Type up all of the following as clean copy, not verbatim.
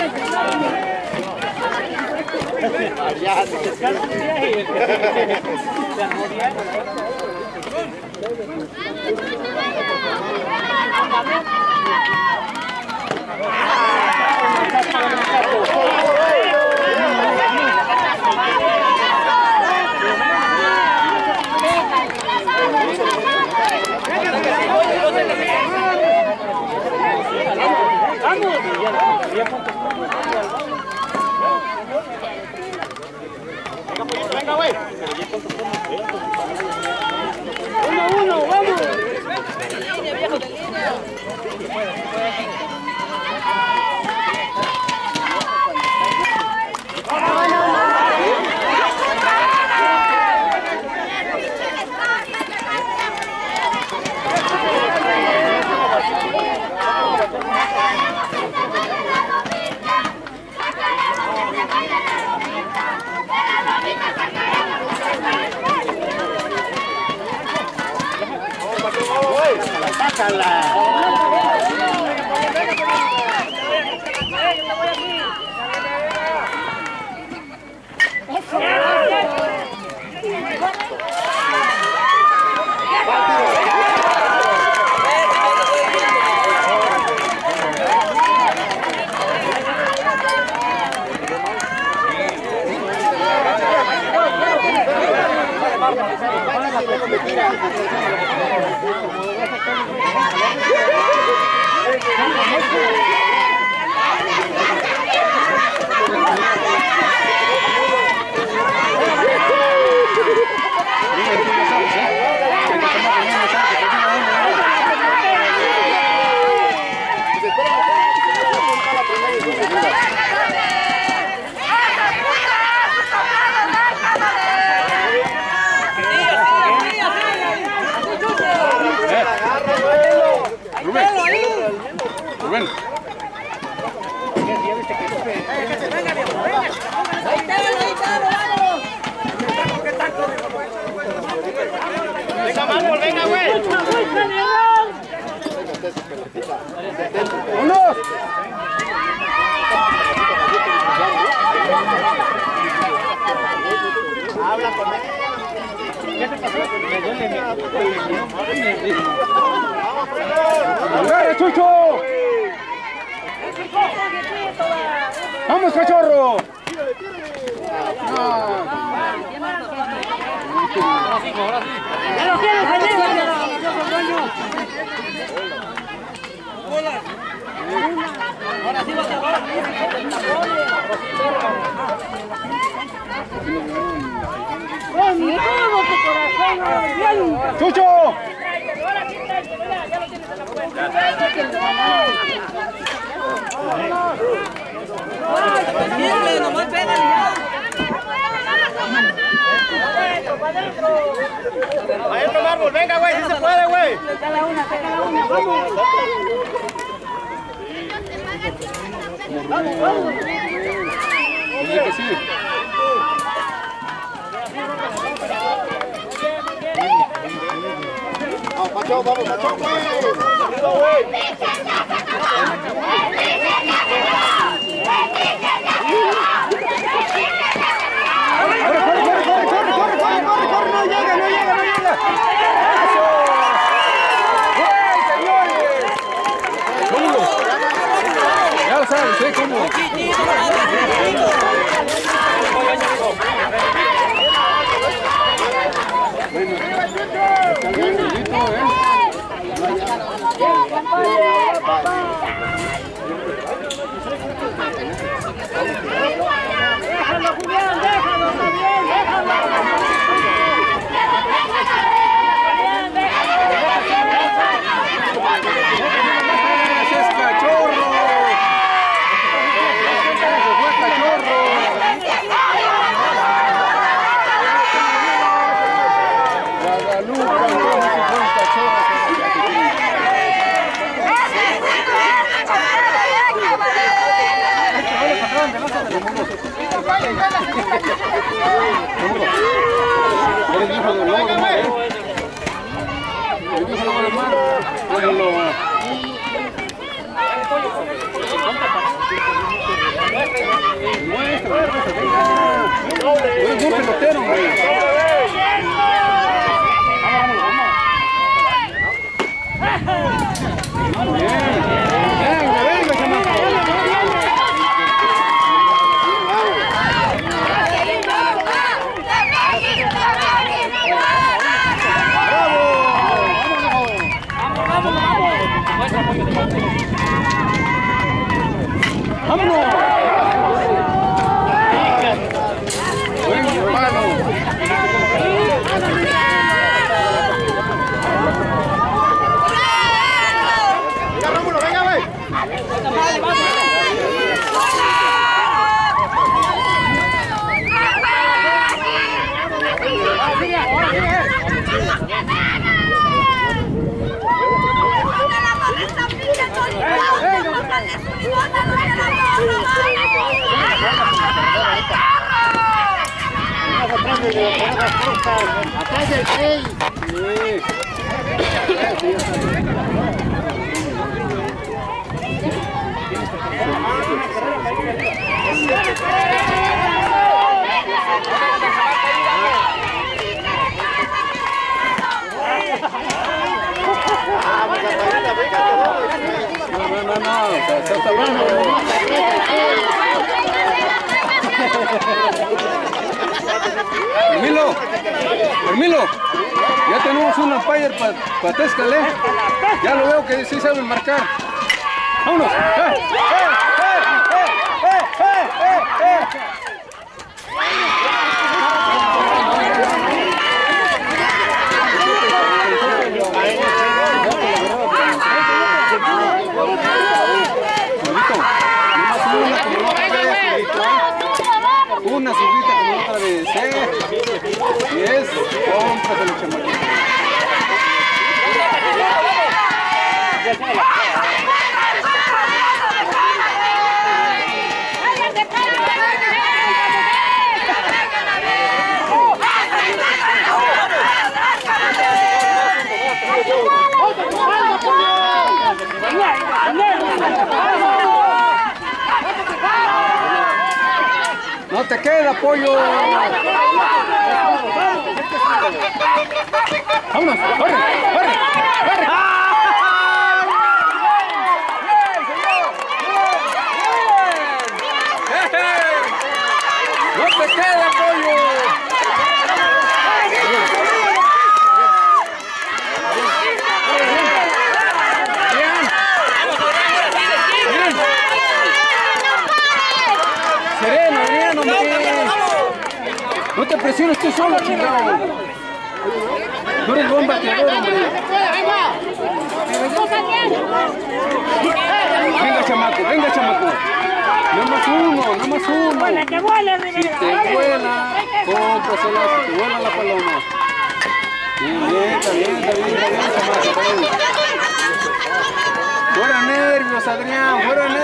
Venga, güey. 1-1, vamos. Rubén. Venga, Mármol, venga, güey. ¡Vámonos! Habla con él. ¿Qué te pasó? ¡Agarre, Chucho! ¡Vamos, cachorro! ¡Ya lo tienes, ahora sí vas a jugar. ¡Con todo tu corazón! ¡Chucho! Ahora sí, ya lo tienes en la puerta. Siempre, nomás pégale ya. Maestro Mármol, venga, güey, sí se puede, güey. Cada una, vamos. Vamos. Dile que sí. Vamos, Pacho, güey. Ya lo sabes, ¿eh? ¿Cómo? Déjalo, Julián, déjalo, también, déjalo. ¡Es cachorro! Eres hijo del lobo de mar, ¿eh? Eres hijo del lobo de mar. Bueno, Buen pelotero, hombre. ¡Vámonos! ¡Buen hermano! ¡Ya, Rómulo, venga, güey! Atrás del rey. No, está hablando. Hermilo, ya tenemos un umpire para Tezcalé. Ya lo veo que sí saben marcar. ¡Vámonos! Una subida como otra vez, y es cómprate los chamaquitos. No te queda, pollo. Vámonos, corre, corre, corre. No te queda, pollo. No te presiones tú solo, chingado. No eres buen bateador, hombre. Venga, chamaco, venga, chamaco. Nada más uno. Si te vuela, cómprasela. Si te vuela la paloma. Bien, chamaco. Fuera nervios, Adrián.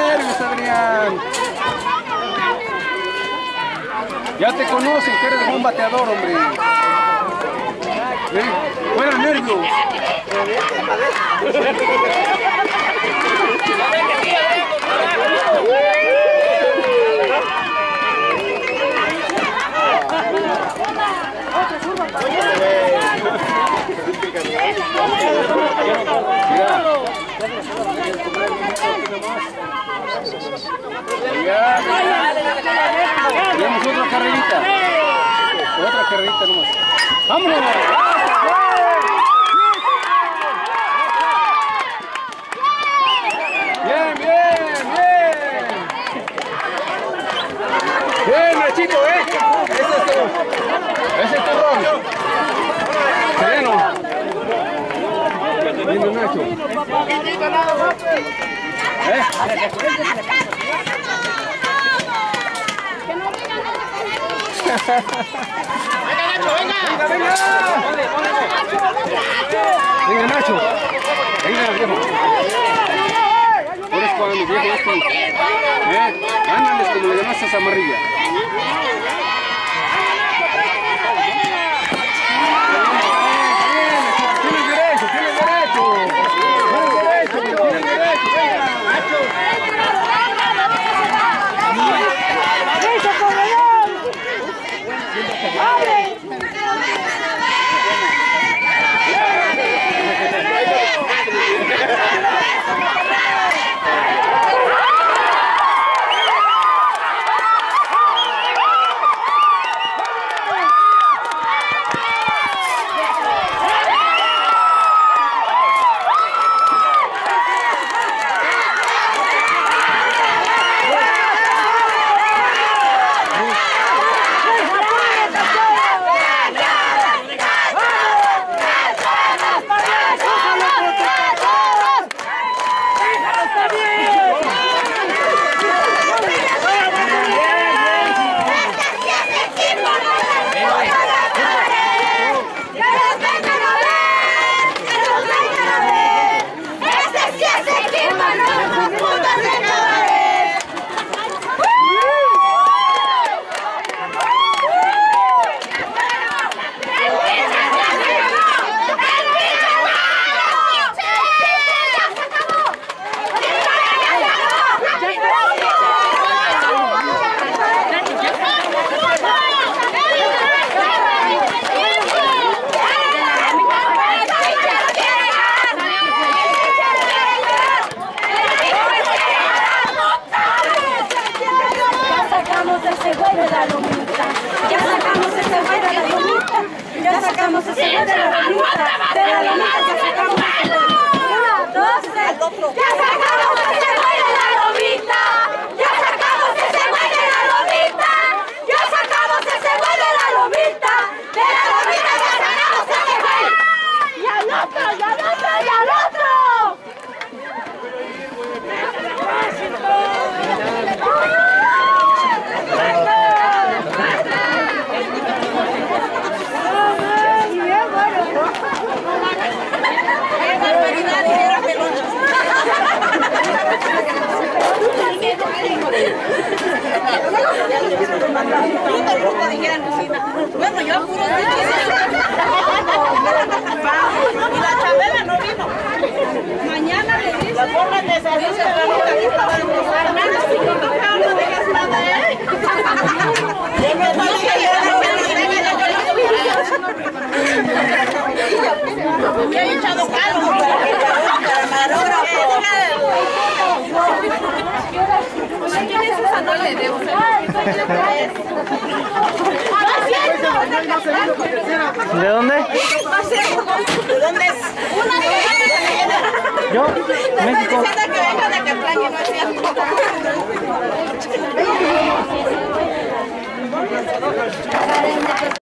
Ya te conocen que eres un bateador, hombre. Fuera nervios. Tenemos otra carrerita nomás. ¡Vámonos! Bien. Bien, Nachito, ese es tu rol. Sereno. Lindo Nacho. Venga, Nacho. Venga, viejo. Por eso cuando viejo esto. Ándales como le llamas a Zamarrilla. Tienes derecho. Venga. Bueno, yo apuro y la Chabela no vino. Mañana le dice. La forma de salir se va a Hermano, si no toca, no digas nada, ¿eh? Me he echado caldo. No le debo. ¿De dónde? ¿De dónde es? Yo, Me México. está diciendo que venga de Acatlán y no es cierto.